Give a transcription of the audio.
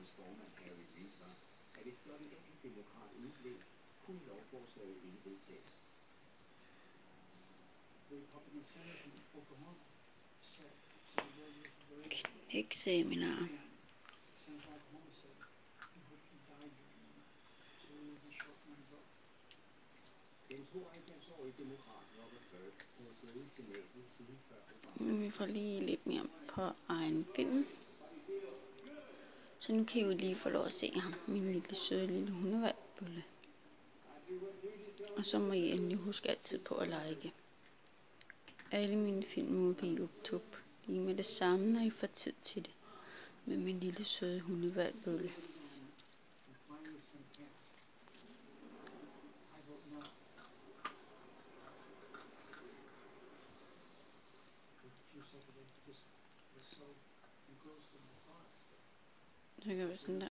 Knækseminar. Vi får lige lidt mere på egen film. Så nu kan I jo lige få lov at se ham, min lille søde lille hundevalgbølle. Og så må I endelig huske altid på at like alle mine film på YouTube. Lige med det samme, når I får tid til det. Med min lille søde hundevalgbølle. Så gør vi sådan der.